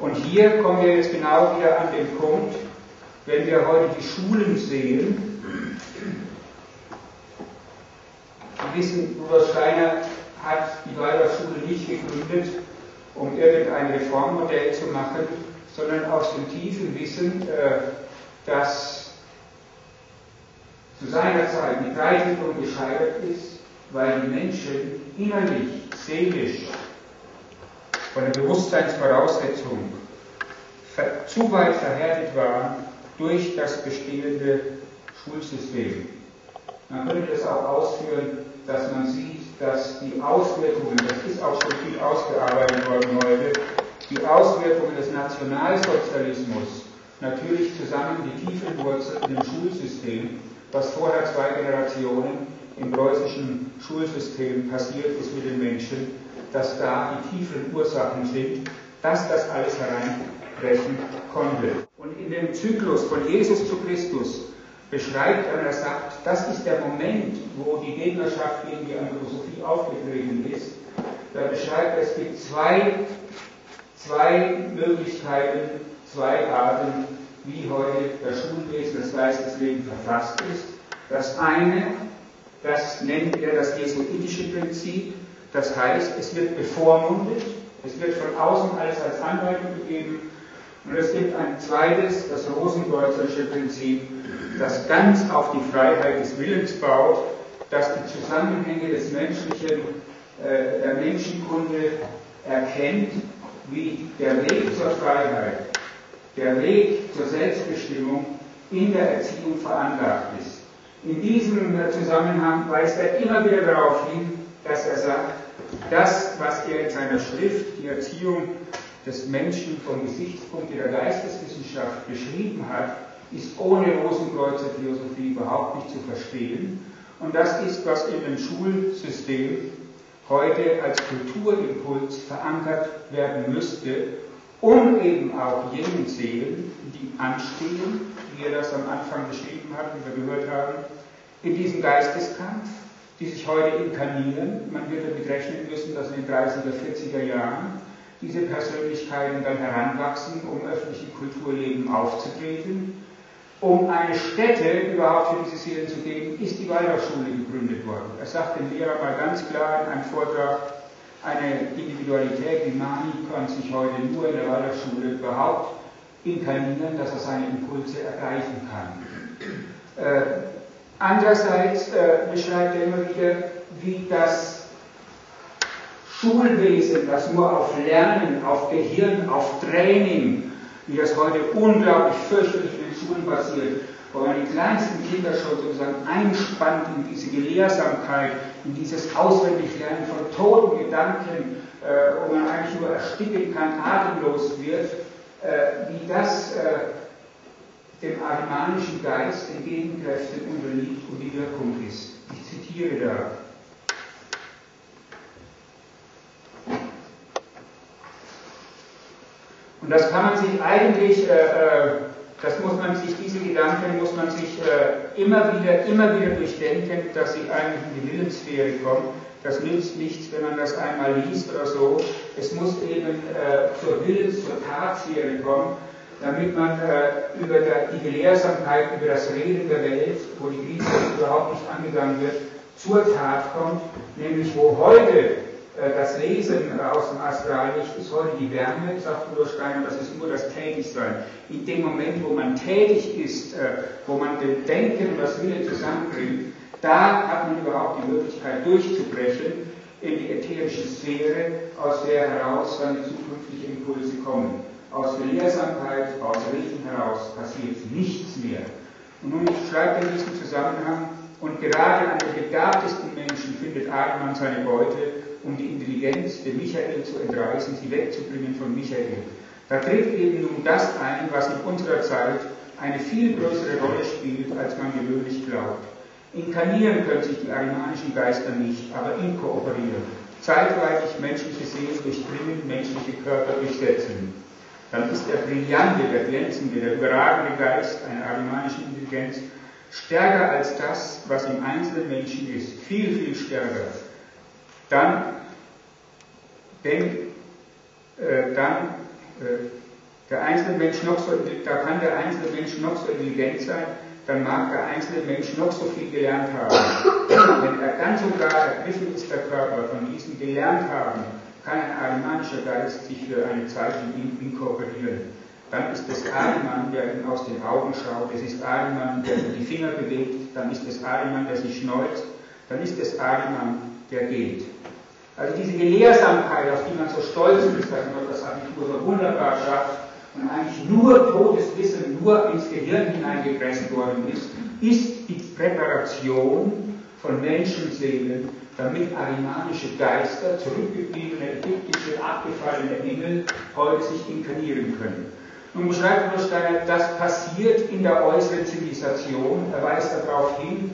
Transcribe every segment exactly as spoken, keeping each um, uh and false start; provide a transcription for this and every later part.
Und hier kommen wir jetzt genau wieder an den Punkt, wenn wir heute die Schulen sehen. Sie wissen, Rudolf Steiner hat die Waldorfschule nicht gegründet, um irgendein Reformmodell zu machen, sondern aus dem tiefen Wissen, dass zu seiner Zeit die Dreifachung gescheitert ist, weil die Menschen innerlich, seelisch, von der Bewusstseinsvoraussetzung zu weit verhärtet waren durch das bestehende Schulsystem. Man könnte das auch ausführen, dass man sieht, dass die Auswirkungen, das ist auch schon viel ausgearbeitet worden heute, die Auswirkungen des Nationalsozialismus natürlich zusammen die tiefen Wurzeln im Schulsystem, was vorher zwei Generationen im preußischen Schulsystem passiert ist mit den Menschen, dass da die tiefen Ursachen sind, dass das alles hereinbrechen konnte. Und in dem Zyklus von Jesus zu Christus beschreibt er, er sagt, das ist der Moment, wo die Gegnerschaft gegen die Anthroposophie aufgetreten ist. Da beschreibt er, es gibt zwei, zwei Möglichkeiten, zwei Arten, wie heute das Schulwesen, das Geistesleben verfasst ist. Das eine, das nennt er das jesuitische Prinzip, das heißt, es wird bevormundet, es wird von außen alles als Anleitung gegeben. Und es gibt ein zweites, das Rosenkreuzer'sche Prinzip, das ganz auf die Freiheit des Willens baut, das die Zusammenhänge des Menschlichen, äh, der Menschenkunde erkennt, wie der Weg zur Freiheit, der Weg zur Selbstbestimmung in der Erziehung veranlagt ist. In diesem Zusammenhang weist er immer wieder darauf hin, dass er sagt, das, was er in seiner Schrift, die Erziehung des Menschen vom Gesichtspunkt der Geisteswissenschaft beschrieben hat, ist ohne Rosenkreuzer-Philosophie überhaupt nicht zu verstehen. Und das ist, was in dem Schulsystem heute als Kulturimpuls verankert werden müsste, um eben auch jenen Seelen, die anstehen, wie er das am Anfang beschrieben hat, wie wir gehört haben, in diesem Geisteskampf, die sich heute inkarnieren. Man wird damit rechnen müssen, dass in den dreißiger, vierziger Jahren diese Persönlichkeiten dann heranwachsen, um öffentlichen Kulturleben aufzutreten. Um eine Stätte überhaupt für diese Seelen zu geben, ist die Waldorfschule gegründet worden. Er sagt dem Lehrer mal ganz klar in einem Vortrag, eine Individualität wie Mani kann sich heute nur in der Waldorfschule überhaupt inkarnieren, dass er seine Impulse ergreifen kann. Äh, andererseits äh, beschreibt er immer wieder, wie das Schulwesen, das nur auf Lernen, auf Gehirn, auf Training, wie das heute unglaublich fürchterlich in den Schulen passiert, wo man die kleinsten Kinder schon sozusagen einspannt in diese Gelehrsamkeit, in dieses Auswendiglernen von toten Gedanken, äh, wo man eigentlich nur ersticken kann, atemlos wird, äh, wie das äh, dem arimanischen Geist, den Gegenkräften unterliegt und die Wirkung ist. Ich zitiere da. Und das kann man sich eigentlich, äh, das muss man sich, diese Gedanken muss man sich äh, immer wieder, immer wieder durchdenken, dass sie eigentlich in die Willenssphäre kommen. Das nützt nichts, wenn man das einmal liest oder so. Es muss eben äh, zur Willens-, zur Tatsphäre kommen, damit man äh, über der, die Gelehrsamkeit, über das Reden der Welt, wo die Krise überhaupt nicht angegangen wird, zur Tat kommt, nämlich wo heute das Lesen aus dem Astrallicht ist heute die Wärme, sagt Rudolf Steiner, das ist nur das Tätigsein. In dem Moment, wo man tätig ist, wo man den Denken und das Willen zusammenbringt, da hat man überhaupt die Möglichkeit durchzubrechen in die ätherische Sphäre, aus der heraus dann die zukünftigen Impulse kommen. Aus Gelehrsamkeit, aus Reden heraus passiert nichts mehr. Und nun schreibt er in diesem Zusammenhang, und gerade an den begabtesten Menschen findet Adelmann seine Beute, um die Intelligenz dem Michael zu entreißen, sie wegzubringen von Michael. Da tritt eben nun das ein, was in unserer Zeit eine viel größere Rolle spielt, als man gewöhnlich glaubt. Inkarnieren können sich die arimanischen Geister nicht, aber inkooperieren. Zeitweilig menschliche Seelen durchdringen, menschliche Körper durchsetzen. Dann ist der brillante, der glänzende, der überragende Geist einer arimanischen Intelligenz stärker als das, was im einzelnen Menschen ist. Viel, viel stärker. Dann, denn, äh, dann äh, Der einzelne Mensch noch so, da kann der einzelne Mensch noch so intelligent sein, dann mag der einzelne Mensch noch so viel gelernt haben. Wenn er ganz und gar ergriffen ist, der Körper, von diesem gelernt haben, kann ein arimanischer Geist sich für eine Zeit in ihm inkorporieren. Dann ist es Ahriman, der ihm aus den Augen schaut, es ist Ahriman, der die Finger bewegt, dann ist es Ahriman, der sich schneuzt, dann ist es Ahriman, der geht. Also diese Gelehrsamkeit, auf die man so stolz ist, dass man das Abitur so wunderbar schafft und eigentlich nur totes Wissen nur ins Gehirn hineingepresst worden ist, ist die Präparation von Menschenseelen, damit arimanische Geister, zurückgebliebene, ägyptische, abgefallene Engel heute sich inkarnieren können. Nun beschreibt Rudolsteiner, das passiert in der äußeren Zivilisation. Er weist darauf hin,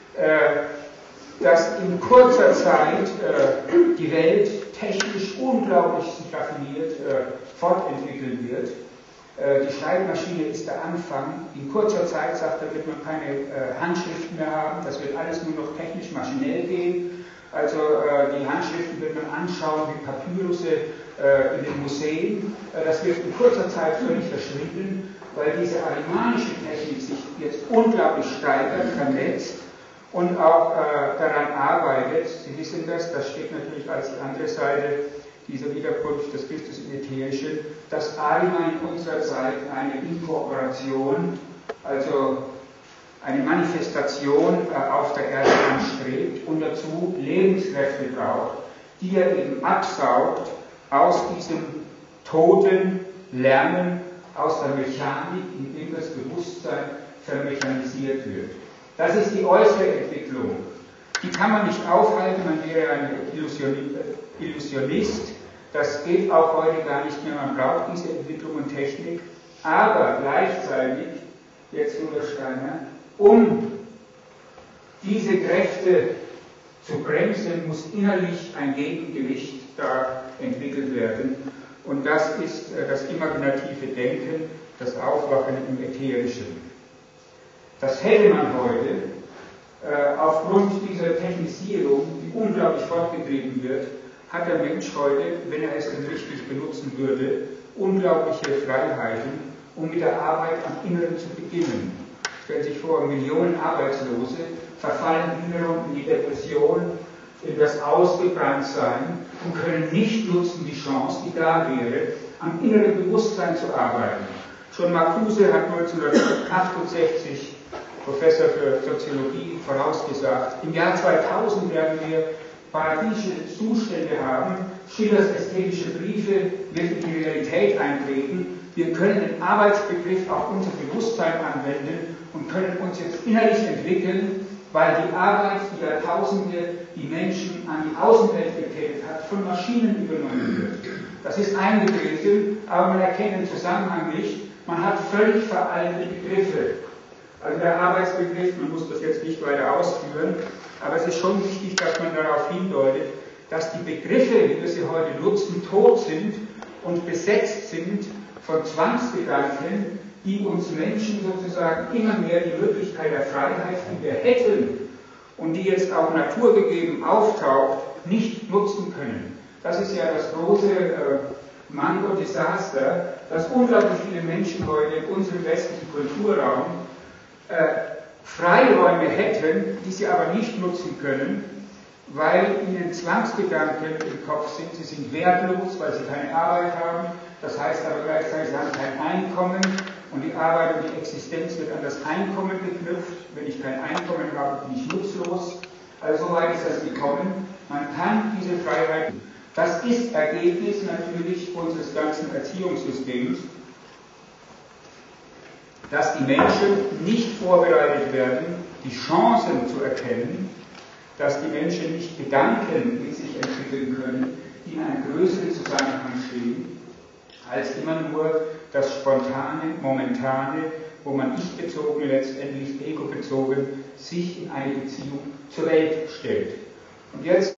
äh, dass in kurzer Zeit äh, die Welt technisch unglaublich sich raffiniert äh, fortentwickeln wird. Äh, die Schreibmaschine ist der Anfang. In kurzer Zeit, sagt er, wird man keine äh, Handschriften mehr haben. Das wird alles nur noch technisch maschinell gehen. Also äh, die Handschriften wird man anschauen wie Papyrusse äh, in den Museen. Äh, das wird in kurzer Zeit völlig verschwinden, weil diese arimanische Technik sich jetzt unglaublich steigert, vernetzt und auch äh, daran arbeitet. Sie wissen das, das steht natürlich als die andere Seite dieser Wiederkunft des Christus im Ätherischen, dass Ahriman in unserer Zeit eine Inkorporation, also eine Manifestation äh, auf der Erde anstrebt und dazu Lebenskräfte braucht, die er eben absaugt aus diesem toten Lernen, aus der Mechanik, in dem das Bewusstsein vermechanisiert wird. Das ist die äußere Entwicklung. Die kann man nicht aufhalten, man wäre ein Illusionist. Das geht auch heute gar nicht mehr, man braucht diese Entwicklung und Technik. Aber gleichzeitig, jetzt Rudolsteiner, um diese Kräfte zu bremsen, muss innerlich ein Gegengewicht da entwickelt werden. Und das ist das imaginative Denken, das Aufwachen im Ätherischen. Das hätte man heute, äh, aufgrund dieser Technisierung, die unglaublich fortgetrieben wird, hat der Mensch heute, wenn er es denn richtig benutzen würde, unglaubliche Freiheiten, um mit der Arbeit am Inneren zu beginnen. Stellen Sie sich vor, Millionen Arbeitslose verfallen wiederum in die Depression, in das Ausgebranntsein und können nicht nutzen die Chance, die da wäre, am inneren Bewusstsein zu arbeiten. Schon Marcuse hat neunzehnhundertachtundsechzig, Professor für Soziologie, vorausgesagt, im Jahr zweitausend werden wir paradiesische Zustände haben, Schillers ästhetische Briefe wird in die Realität eintreten, wir können den Arbeitsbegriff auf unser Bewusstsein anwenden und können uns jetzt innerlich entwickeln, weil die Arbeit, die Jahrtausende die Menschen an die Außenwelt gekettet hat, von Maschinen übernommen wird. Das ist eingetreten, aber man erkennt den Zusammenhang nicht. Man hat völlig veraltete Begriffe. Also der Arbeitsbegriff, man muss das jetzt nicht weiter ausführen, aber es ist schon wichtig, dass man darauf hindeutet, dass die Begriffe, wie wir sie heute nutzen, tot sind und besetzt sind von Zwangsgedanken, die uns Menschen sozusagen immer mehr die Möglichkeit der Freiheit, die wir hätten und die jetzt auch naturgegeben auftaucht, nicht nutzen können. Das ist ja das große äh, Mango-Desaster, dass unglaublich viele Menschen heute in unserem westlichen Kulturraum äh, Freiräume hätten, die sie aber nicht nutzen können, weil ihnen Zwangsgedanken im Kopf sind. Sie sind wertlos, weil sie keine Arbeit haben. Das heißt aber gleichzeitig, sie haben kein Einkommen und die Arbeit und die Existenz wird an das Einkommen geknüpft. Wenn ich kein Einkommen habe, bin ich nutzlos. Also so weit ist das gekommen. Man kann diese Freiheit, das ist Ergebnis natürlich unseres ganzen Erziehungssystems, dass die Menschen nicht vorbereitet werden, die Chancen zu erkennen, dass die Menschen nicht Gedanken in sich entwickeln können, die in einem größeren Zusammenhang stehen, als immer nur das Spontane, Momentane, wo man ich-bezogen, letztendlich ego-bezogen, sich in eine Beziehung zur Welt stellt. Und jetzt